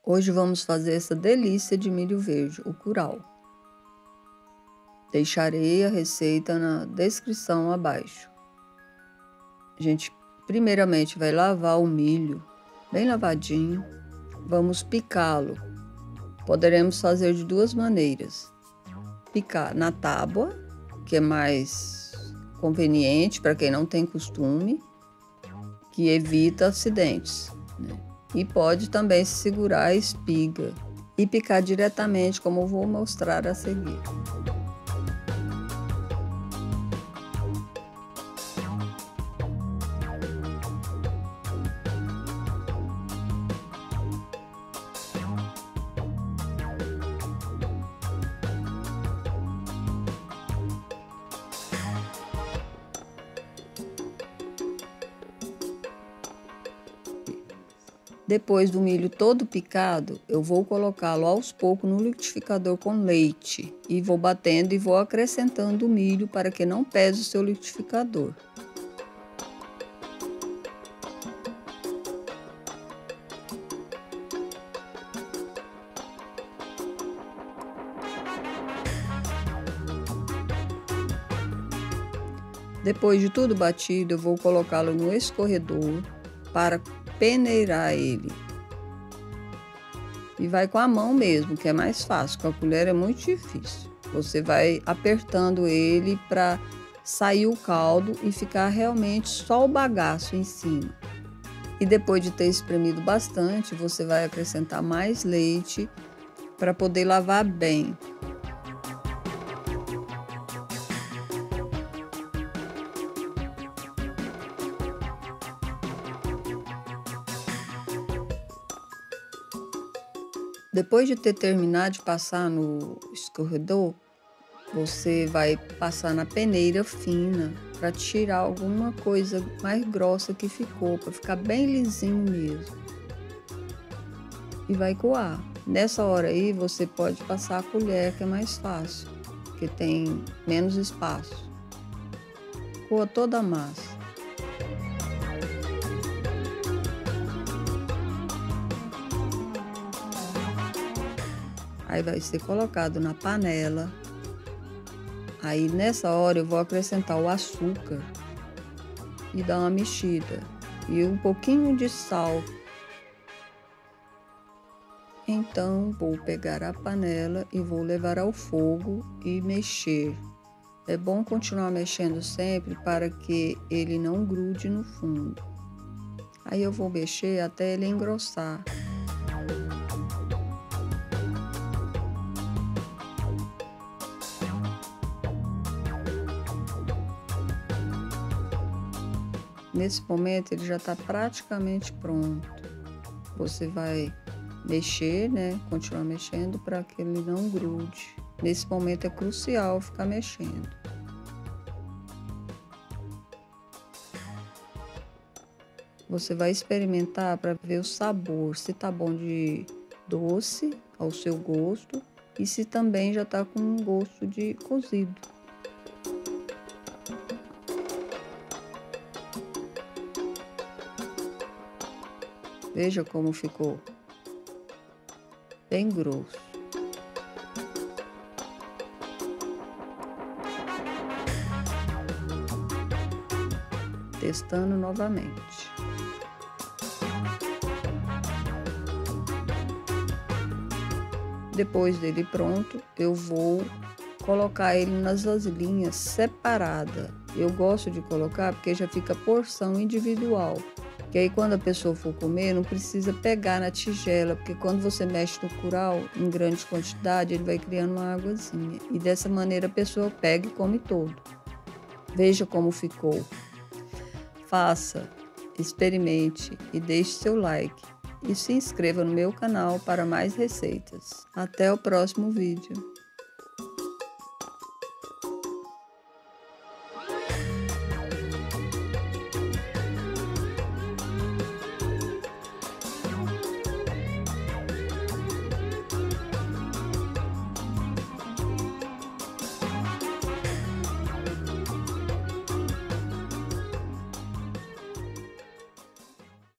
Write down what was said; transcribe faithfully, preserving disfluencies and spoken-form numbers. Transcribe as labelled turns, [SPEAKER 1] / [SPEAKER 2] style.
[SPEAKER 1] Hoje vamos fazer essa delícia de milho verde, o curau. Deixarei a receita na descrição abaixo. A gente primeiramente vai lavar o milho, bem lavadinho. Vamos picá-lo. Poderemos fazer de duas maneiras. Picar na tábua, que é mais conveniente para quem não tem costume, que evita acidentes, né? E pode também segurar a espiga e picar diretamente, como eu vou mostrar a seguir. Depois do milho todo picado, eu vou colocá-lo aos poucos no liquidificador com leite e vou batendo e vou acrescentando o milho para que não pese o seu liquidificador. Depois de tudo batido, eu vou colocá-lo no escorredor para peneirar ele. E vai com a mão mesmo, que é mais fácil, com a colher é muito difícil. Você vai apertando ele para sair o caldo e ficar realmente só o bagaço em cima. E depois de ter espremido bastante, você vai acrescentar mais leite para poder lavar bem. Depois de ter terminado de passar no escorredor, você vai passar na peneira fina para tirar alguma coisa mais grossa que ficou, para ficar bem lisinho mesmo. E vai coar. Nessa hora aí você pode passar a colher, que é mais fácil, porque tem menos espaço. Coa toda a massa. Aí vai ser colocado na panela. Aí nessa hora eu vou acrescentar o açúcar e dar uma mexida. E um pouquinho de sal. Então vou pegar a panela e vou levar ao fogo e mexer. É bom continuar mexendo sempre para que ele não grude no fundo. Aí eu vou mexer até ele engrossar. Nesse momento ele já está praticamente pronto. Você vai mexer, né? Continuar mexendo para que ele não grude. Nesse momento é crucial ficar mexendo. Você vai experimentar para ver o sabor, se tá bom de doce ao seu gosto e se também já tá com um gosto de cozido. Veja como ficou, bem grosso. Testando novamente. Depois dele pronto, eu vou colocar ele nas vasilhinhas separadas. Eu gosto de colocar porque já fica porção individual. Que aí quando a pessoa for comer, não precisa pegar na tigela, porque quando você mexe no curau em grande quantidade, ele vai criando uma águazinha. E dessa maneira a pessoa pega e come todo. Veja como ficou. Faça, experimente e deixe seu like. E se inscreva no meu canal para mais receitas. Até o próximo vídeo.